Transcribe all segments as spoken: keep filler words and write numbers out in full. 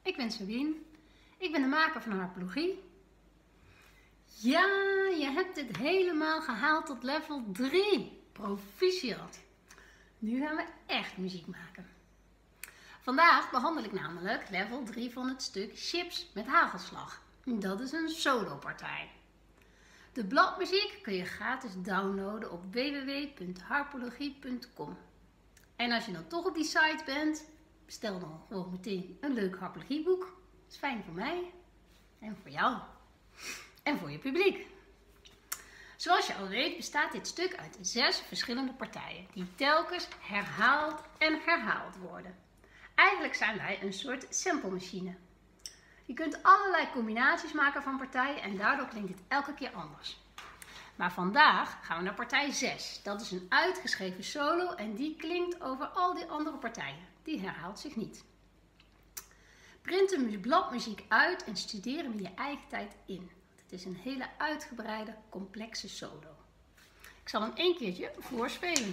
ik ben Sabine. Ik ben de maker van harpologie. Ja, je hebt dit helemaal gehaald tot level drie. Proficiat. Nu gaan we echt muziek maken. Vandaag behandel ik namelijk level drie van het stuk Chips met hagelslag. Dat is een solopartij. De bladmuziek kun je gratis downloaden op w w w punt harpologie punt com. En als je dan toch op die site bent, bestel dan gewoon meteen een leuk harpologieboek. Dat is fijn voor mij en voor jou en voor je publiek. Zoals je al weet bestaat dit stuk uit zes verschillende partijen die telkens herhaald en herhaald worden. Eigenlijk zijn wij een soort samplemachine. Je kunt allerlei combinaties maken van partijen en daardoor klinkt het elke keer anders. Maar vandaag gaan we naar partij zes. Dat is een uitgeschreven solo en die klinkt over al die andere partijen. Die herhaalt zich niet. Print de bladmuziek uit en studeer hem in je eigen tijd in. Het is een hele uitgebreide, complexe solo. Ik zal hem één keertje voorspelen.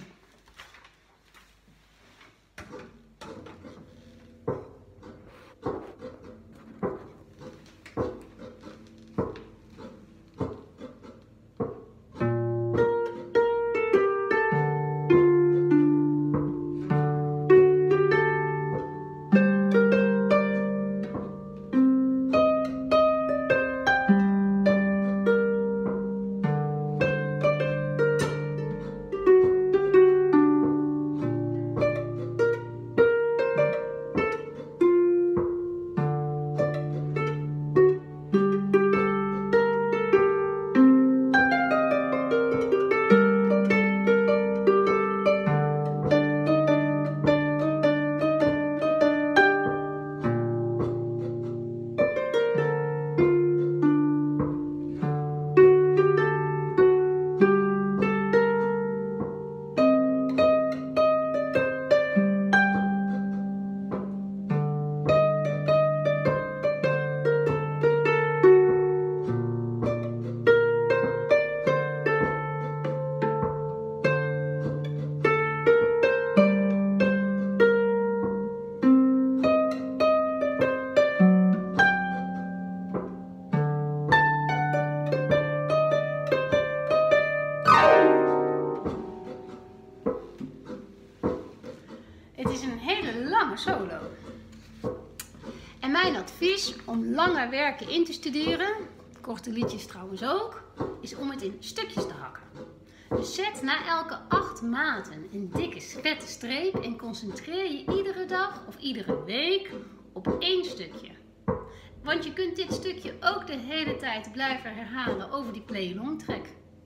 Het is een hele lange solo. En mijn advies om langer werken in te studeren, korte liedjes trouwens ook, is om het in stukjes te hakken. Dus zet na elke acht maten een dikke vette streep en concentreer je iedere dag of iedere week op één stukje. Want je kunt dit stukje ook de hele tijd blijven herhalen over die play-along track.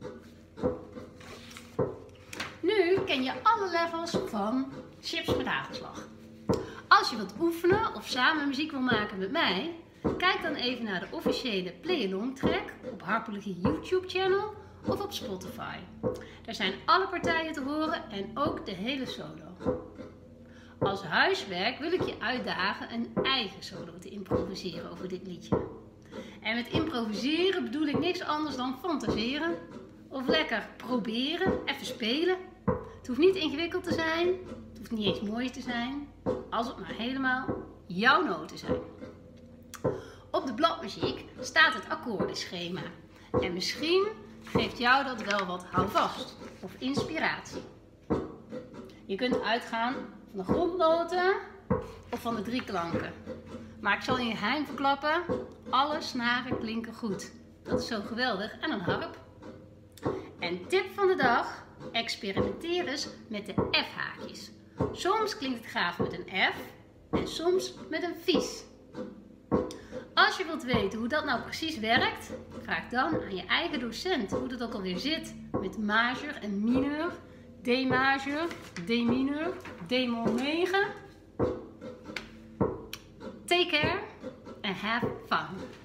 Nu ken je alle levels van Chips met hagelslag. Als je wilt oefenen of samen muziek wil maken met mij, kijk dan even naar de officiële play-along track op Harpologie YouTube channel of op Spotify. Daar zijn alle partijen te horen en ook de hele solo. Als huiswerk wil ik je uitdagen een eigen solo te improviseren over dit liedje. En met improviseren bedoel ik niks anders dan fantaseren of lekker proberen, even spelen. Het hoeft niet ingewikkeld te zijn, het hoeft niet eens mooi te zijn, als het maar helemaal jouw noten zijn. Op de bladmuziek staat het akkoordenschema en misschien geeft jou dat wel wat houvast of inspiratie. Je kunt uitgaan van de grondnoten of van de drie klanken. Maar ik zal in je geheim verklappen, alle snaren klinken goed. Dat is zo geweldig aan een harp. En tip van de dag, experimenteer eens met de F-haakjes. Soms klinkt het gaaf met een F en soms met een vies. Als je wilt weten hoe dat nou precies werkt, vraag dan aan je eigen docent hoe dat ook alweer zit met majeur en mineur, D-majeur, D-mineur, D-mol negen. Take care and have fun.